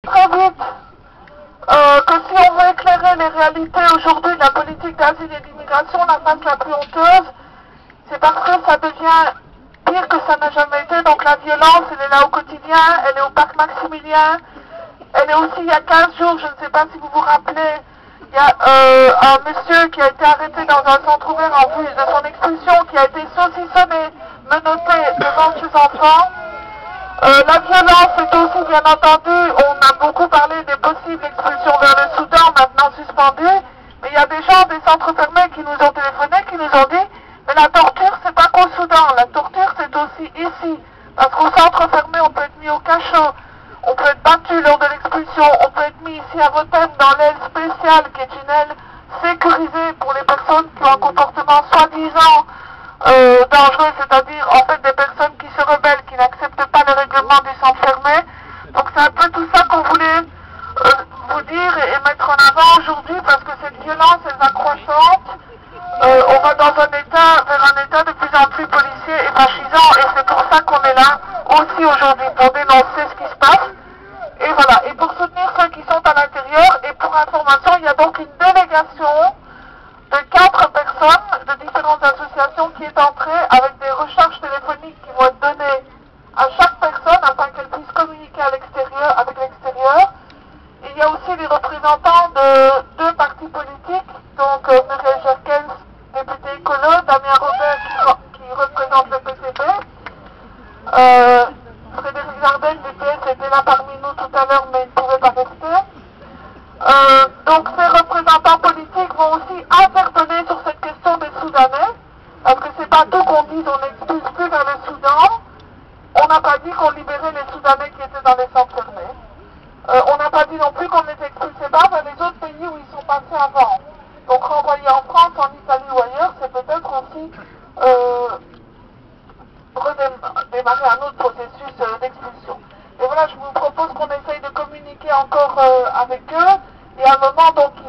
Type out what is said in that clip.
Très vite que si on veut éclairer les réalités aujourd'hui de la politique d'asile et d'immigration, la face la plus honteuse, c'est parce que ça devient pire que ça n'a jamais été. Donc la violence, elle est là au quotidien, elle est au parc Maximilien, elle est aussi il y a 15 jours, je ne sais pas si vous vous rappelez, il y a un monsieur qui a été arrêté dans un centre ouvert en vue de son expulsion, qui a été saucissonné, menotté devant ses enfants. La violence est aussi, bien entendu, on a beaucoup parlé des possibles expulsions vers le Soudan, maintenant suspendues, mais il y a des gens des centres fermés qui nous ont téléphoné, qui nous ont dit, mais la torture, c'est pas qu'au Soudan, la torture, c'est aussi ici, parce qu'au centre fermé, on peut être mis au cachot, on peut être battu lors de l'expulsion, on peut être mis ici à Votem dans l'aile spéciale, qui est une aile sécurisée pour les personnes qui ont un comportement soi-disant dangereux, c'est-à-dire en fait des personnes qui se rebellent, qui n'acceptent pas le règlement du centre fermé. Donc c'est un peu tout ça qu'on voulait vous dire et mettre en avant aujourd'hui, parce que cette violence, elle va croissante. On va dans un état, vers un état de plus en plus policier et fascisant, et c'est pour ça qu'on est là aussi aujourd'hui, pour dénoncer ce qui se passe. Et voilà, et pour soutenir ceux qui sont à l'intérieur, et pour information, il y a donc une délégation de 4 personnes de différentes associations qui est entrée avec des recharges téléphoniques qui vont être données à chaque personne afin qu'elle puisse communiquer à l'extérieur, avec l'extérieur. Il y a aussi les représentants de 2 partis politiques, donc Muriel Jerkens, député écolo, Damien Robert qui représente le PCP, Frédéric Jardin, du PS, était là parmi nous tout à l'heure, mais il ne pouvait pas rester. Donc ces représentants politiques vont aussi interpeller sur cette question des Soudanais, parce que c'est pas tout qu'on dise on n'expulse plus vers le Soudan. On n'a pas dit qu'on libérait les Soudanais qui étaient dans les centres fermés. On n'a pas dit non plus qu'on ne les expulsait pas vers les autres pays où ils sont passés avant. Donc renvoyer en France, en Italie ou ailleurs, c'est peut-être aussi redémarrer un autre processus d'expulsion. Et voilà, je vous propose qu'on essaye de communiquer encore avec eux. Et à un moment, donc,